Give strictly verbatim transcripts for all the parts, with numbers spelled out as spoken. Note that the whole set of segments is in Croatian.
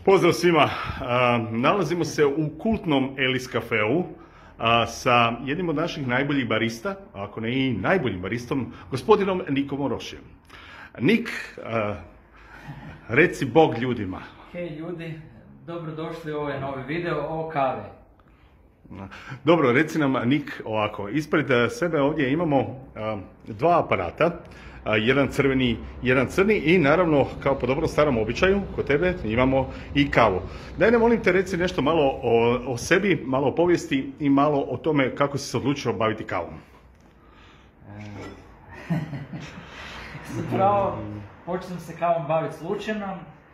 Pozdrav svima, nalazimo se u kultnom Elis Cafeu sa jednim od naših najboljih barista, ako ne i najboljim baristom, gospodinom Nikom Orošijem. Nik, reci bog ljudima. Hej ljudi, dobrodošli u ovaj novi video o kavi. Dobro, reci nam Nik ovako, ispred sebe ovdje imamo dva aparata, jedan crveni, jedan crni i naravno, kao po dobro starom običaju, kod tebe imamo i kavu. Daj nam, molim te, reci nešto malo o, o sebi, malo o povijesti i malo o tome kako si se odlučio baviti kavom. Zapravo, počeo sam se kavom baviti slučajno.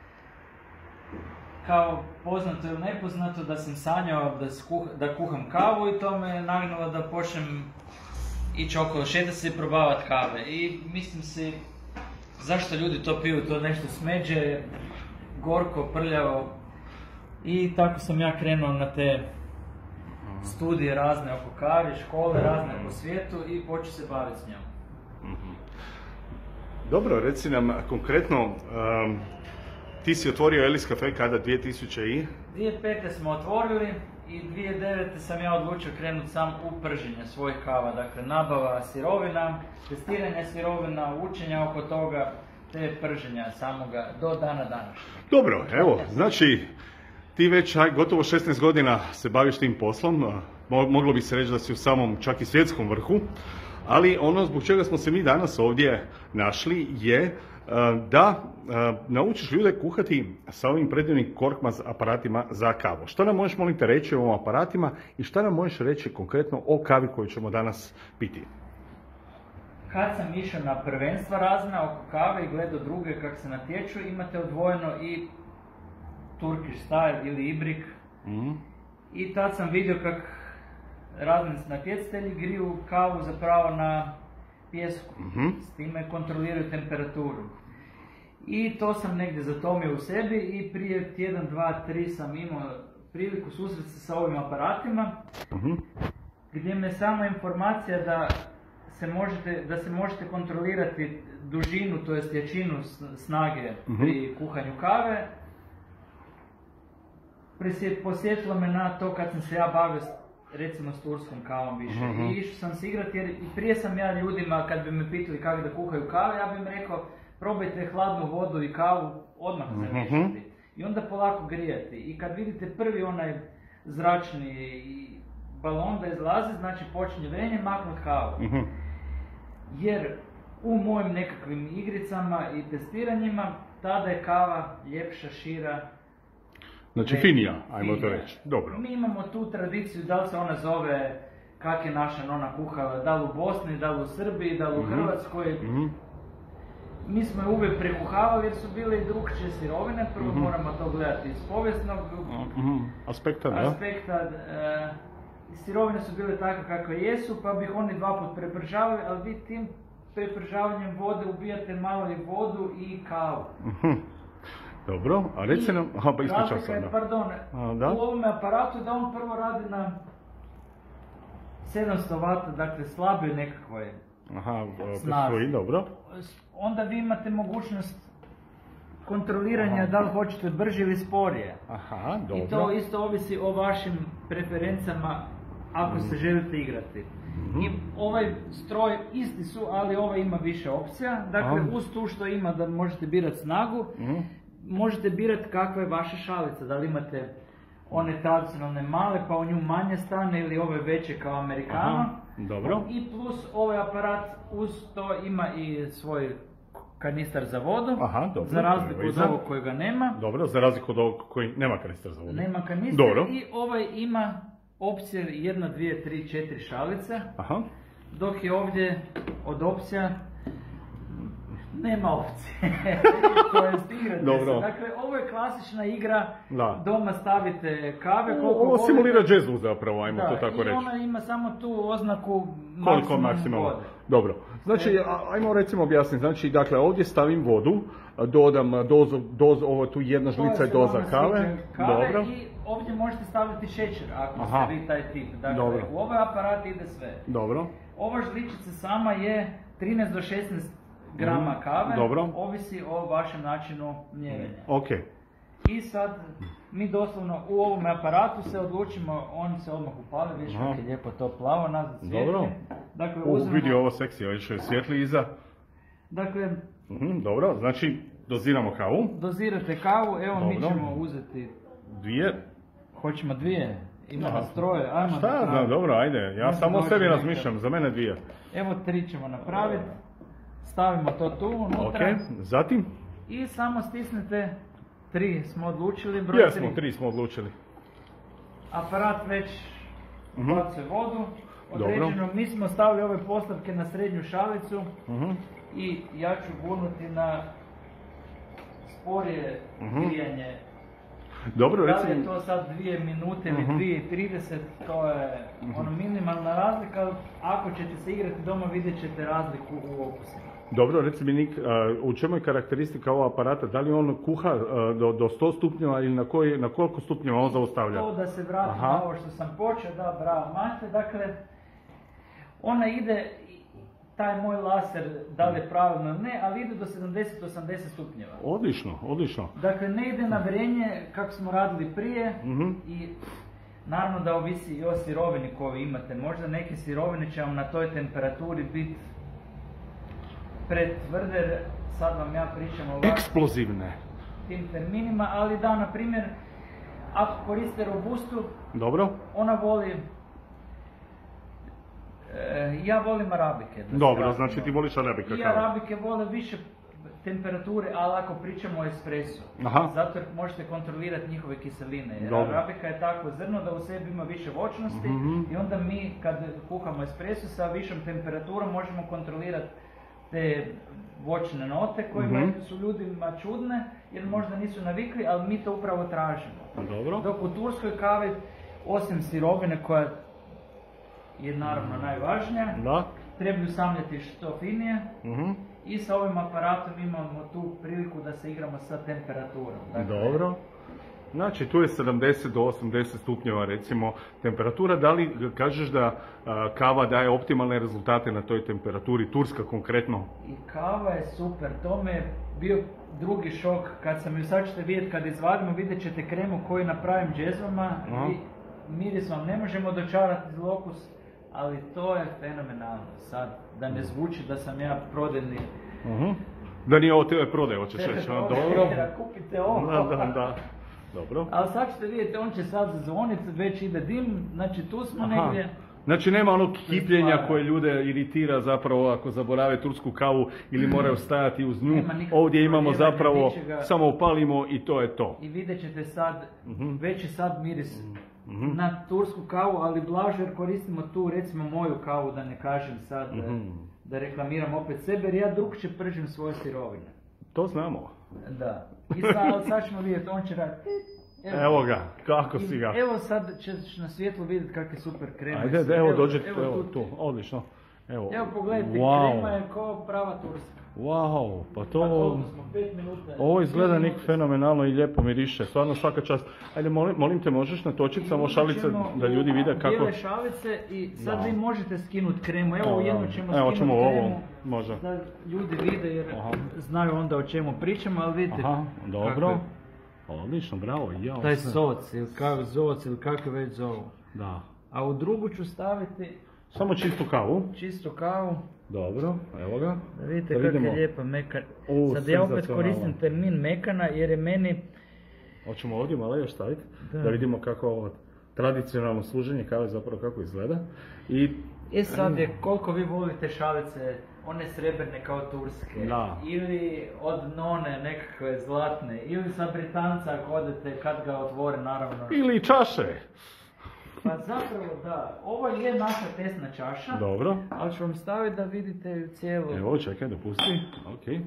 Kao poznato ili nepoznato da sam sanjao da, skuha, da kuham kavu i to me nagnalo da počnem ići okolo šetati se i probavati kave. I mislim si, zašto ljudi to piju, to nešto smeđe, gorko, prljavo. I tako sam ja krenuo na te studije razne oko kavi, škole razne po svijetu i počeo se baviti s njom. Dobro, reci nam konkretno, um, ti si otvorio Elis Cafe kada, dvije tisuće i? dvije tisuće pete smo otvorili i dvije tisuće devete sam ja odlučio krenuti sam u prženje svojih kava. Dakle, nabava sirovina, testiranje sirovina, učenja oko toga, te prženja samoga do dana današnjeg. Dobro, evo, znači ti već aj, gotovo šesnaest godina se baviš tim poslom, moglo bi se reći da si u samom čak i svjetskom vrhu, ali ono zbog čega smo se mi danas ovdje našli je da naučiš ljude kuhati sa ovim predivnim Korkmaz aparatima za kavu. Što nam možeš, molim te, reći o ovim aparatima i što nam možeš reći konkretno o kavi koju ćemo danas piti? Kad sam išao na prvenstva razna oko kave i gledao druge kako se natječu, imate odvojeno i Turkish style ili ibrik. Mm. I tad sam vidio kako razni natjecatelji griju kavu zapravo na pijesku, mm-hmm. S time kontroliraju temperaturu. I to sam negdje zatomio u sebi i prije tjedan, dva, tri sam imao priliku susreti se sa ovim aparatima, mm-hmm. Gdje me sama informacija da se možete, da se možete kontrolirati dužinu, to jest jačinu snage, mm-hmm. Pri kuhanju kave, posjetilo me na to kad sam se ja bavio recimo s turskom kavom više. Mm-hmm. I išao sam se igrati jer i prije sam ja ljudima, kad bi me pitali kako da kuhaju kave, ja bi im rekao probajte hladnu vodu i kavu, odmah zamiješati. Mm-hmm. I onda polako grijati. I kad vidite prvi onaj zračni balon da izlazi, znači počinje vrenje, maknut kavu. Mm-hmm. Jer u mojim nekakvim igricama i testiranjima tada je kava ljepša, šira. Znači finija, ajmo to reći. Dobro. Mi imamo tu tradiciju, da li se ona zove kak je naša nona kuhala, da li u Bosni, da li u Srbiji, da li u mm-hmm. Hrvatskoj. Mm-hmm. Mi smo je uvijek prekuhavali jer su bile i drugčije sirovine, prvo mm-hmm. moramo to gledati iz povijesnog mm-hmm. aspekta. Da? aspekta e, sirovine su bile takve kakve jesu, pa bih oni dva put prepržavali, ali vi tim prepržavanjem vode ubijate malo i vodu i kavu. Mm-hmm. Dobro, a reci nam, aha, pa ispričao sam. Pardon, a, da? U ovom aparatu da on prvo radi na sedamsto vata, dakle slabije nekakvoj snazi. Dobro. Onda vi imate mogućnost kontroliranja, aha, da li hoćete brže ili sporije. Aha, dobro. I to isto ovisi o vašim preferencama ako mm. se želite igrati. Mm-hmm. I ovaj stroj isti su, ali ovaj ima više opcija. Dakle, aha, uz tu što ima da možete birati snagu, mm. možete birati kakva je vaša šalica, da li imate one tradicionalne male pa u nju manje stane ili ove veće kao Americano. Aha, dobro. I plus ovaj aparat uz to ima i svoj kanistar za vodu. Aha, dobro, za razliku od ovog kojega nema. Dobro, za razliku od ovog koji nema kanistar za vodu. Nema kanistar. Dobro. I ovaj ima opcije jedna, dvije, tri, četiri šalice. Aha. Dok je ovdje od opcija nema opcije. To je igrate se. Dakle, ovo je klasična igra, da, doma stavite kave. Ovo, ovo simulira džezu zapravo, ajmo da, to tako reći. I ona ima samo tu oznaku koliko maksimum vode. Dobro. Znači, e, ajmo recimo objasniti. Znači, dakle, ovdje stavim vodu, dodam dozu, dozu, ovo tu jedna žlica je doza kave. kave. Dobro. I ovdje možete staviti šećer, ako aha, ste vi taj tip. Dakle, dobro, u ovaj aparat ide sve. Dobro. Ova žličica sama je trinaest do šesnaest grama kave, dobro, ovisi o vašem načinu mjerenja. Ok. I sad mi doslovno u ovom aparatu se odlučimo, on se odmah upali, vidiš kako je lijepo to plavo, nazad svijetli. Dobro. Dakle, uzmemo... U, vidi ovo seksi, još je svijetli iza. Dakle... Uh-huh, dobro, znači doziramo kavu. Dozirate kavu, evo dobro. Mi ćemo uzeti... Dvije. Hoćemo dvije, ima nas troje, ajmo. Šta ja znam, dobro, ajde, ja ne samo o sebi nekad. Razmišljam, za mene dvije. Evo tri ćemo napraviti, stavimo to tu unutra. Ok, zatim? I samo stisnete, tri smo odlučili, broj Jesmo, tri. tri smo odlučili. Aparat već uh-huh. bacuje vodu, određeno, dobro. Mi smo stavili ove postavke na srednju šalicu uh-huh. i ja ću gurnuti na sporije uh-huh. grijanje. Dobro, da recimo... li je to sad dvije minute ili uh-huh. dvije trideset, to je uh-huh. ono minimalna razlika, ako ćete se igrati doma vidjet ćete razliku u okusima. Dobro, reci mi Nik, u čemu je karakteristika ovog aparata, da li on kuha do, do sto stupnjeva ili na, koji, na koliko stupnjeva on zaustavlja? To da se vratim na ovo što sam počeo, da, bravo Mate, dakle, ona ide, taj moj laser, da li je pravilno ili ne, ali ide do sedamdeset do osamdeset stupnjeva. Odlično, odlično. Dakle, ne ide na vrenje kako smo radili prije uh-huh. i naravno da ovisi i o sirovini koju imate. Možda neke sirovine će vam na toj temperaturi biti pretvrde, sad vam ja pričam ovako. Eksplozivne. Tim terminima, ali da, na primjer, ako koriste robustu, dobro. Ona voli... Ja volim arabike. Dobro, znači ti voliš arabike. I arabike vole više temperature, ali ako pričamo o espresu. Aha. Zato možete kontrolirati njihove kiseline. Jer dobro. Arabika je takvo zrno da u sebi ima više voćnosti mm-hmm. i onda mi kad kuhamo espresu sa višom temperaturom možemo kontrolirati te voćne note kojima mm-hmm. su ljudima čudne jer možda nisu navikli, ali mi to upravo tražimo. Dobro. Dok u turskoj kavi, osim sirovine koja je naravno najvažnija, da. Trebaju samljati što finije uh-huh. i sa ovim aparatom imamo tu priliku da se igramo sa temperaturom. Dakle, dobro. Znači tu je sedamdeset do osamdeset stupnjeva recimo temperatura. Da li kažeš da a, kava daje optimalne rezultate na toj temperaturi, turska konkretno? I kava je super, to me je bio drugi šok kad sam ju, sad ćete vidjeti kad izvadimo, vidjet ćete kremu koju napravim džezvama uh-huh. i miris vam ne možemo dočarati iz lokus. Ali to je fenomenalno sad, da ne zvuči da sam ja prodajni. Uh-huh. Da nije ovo tebe prodaje, hoćeš reći, no? Dobro. Kupite ovo. Da, da, da. Dobro. Ali sad ćete vidjeti, on će sad zazvoniti, već ide dim, znači tu smo aha. negdje. Znači nema onog kipljenja koje ljude iritira zapravo ako zaborave tursku kavu ili mm. moraju stajati uz nju. Ovdje imamo zapravo, ga... samo upalimo i to je to. I vidjet ćete sad, mm-hmm. već je sad miris mm-hmm. na tursku kavu, ali blaže jer koristimo tu recimo moju kavu, da ne kažem sad, mm-hmm. da reklamiram opet sebe, jer ja drugčije pržim svoje sirovine. To znamo. Da. I sad, sad ćemo vidjeti, on će raditi. Evo, evo ga, kako si ga. Evo sad ćeš na svjetlu vidjeti kak je super krema. Ajde, da, evo, evo dođete, evo, evo tu, tu, odlično. Evo, evo pogledajte, wow. Krema je kao prava turska. Wow, pa to... Pa koliko smo, pet minuta. Ovo izgleda nik fenomenalno i lijepo miriše, stvarno svaka čast. Ajde, molim, molim te, možeš natočiti samo šalice da ljudi vide kako... Bijele šalice i sad da. Vi možete skinuti kremu. Evo u jednu ćemo evo, skinuti kremu. Ovo, može. Da ljudi vide jer aha. Znaju onda o čemu pričamo, ali vidite... Aha, dobro. Odlično, bravo. Ja, taj soc ili kak, zoc ili kako već zovu. Da. A u drugu ću staviti... Samo čistu kavu. Čistu kavu. Dobro, evo ga. Da vidite da kako je lijepa mekana. Sad ja opet koristim termin mekana jer je meni... Hoćemo ovdje malo još staviti da, da vidimo kako ovo tradicionalno služenje kave zapravo kako izgleda. I e sad je koliko vi volite šalice, one srebrne kao turske, da. Ili od none nekakve zlatne, ili sa Britanca ako odete kad ga otvore naravno. Ili čaše. Pa zapravo da, ovo je naša testna čaša, dobro. Ali ću vam staviti da vidite ju cijelu. Evo, čekaj, dopusti, okej.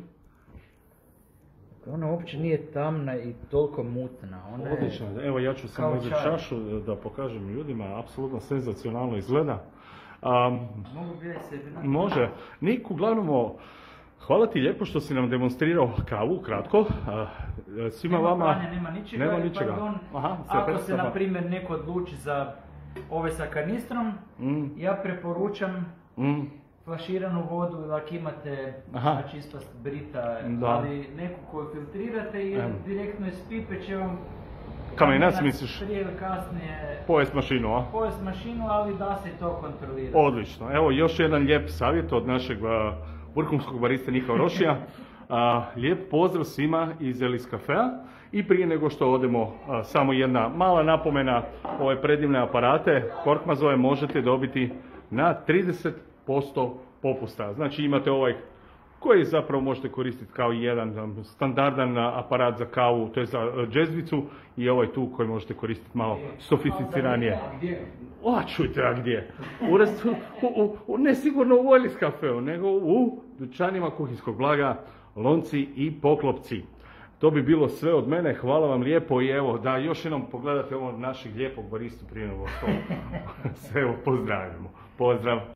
Ona uopće nije tamna i toliko mutna. Ona odlično, je evo ja ću samo uzeti čašu da pokažem ljudima, apsolutno senzacionalno izgleda. Um, Mogu bi sebi na... Može. Nik, uglavnom, hvala ti lijepo što si nam demonstrirao kavu, kratko. Uh, svima nema vama... Pranja, nema ničega, nema ničega. Pardon, aha, ako se, na primjer, neko odluči za ove sa kanistrom, mm. ja preporučam mm. flaširanu vodu ili ako imate znači ispast Brita, da. Ali neku koju filtrirate i um. direktno iz pipe će vam kamenac misliš? Prije ili kasnije pojest mašinu, a? Pojest mašinu, ali da se to kontrolira. Odlično. Evo još jedan lijep savjet od našeg uh, vrhunskog barista Nika Orošija. Uh, lijep pozdrav svima iz Elis Cafea i prije nego što odemo uh, samo jedna mala napomena, ove predivne aparate Korkmazove možete dobiti na trideset posto popusta. Znači imate ovaj koji zapravo možete koristiti kao jedan standardan aparat za kavu, to je za džezvicu i ovaj tu koji možete koristiti malo sofisticiranije. O, čujte, a gdje? U, u, u, ne sigurno u Elis Cafeu, nego u dućanima kuhinskog blaga, lonci i poklopci. To bi bilo sve od mene, hvala vam lijepo i evo da još jednom pogledate ovo našeg lijepog baristu prije nego što se evo pozdravimo. Pozdrav!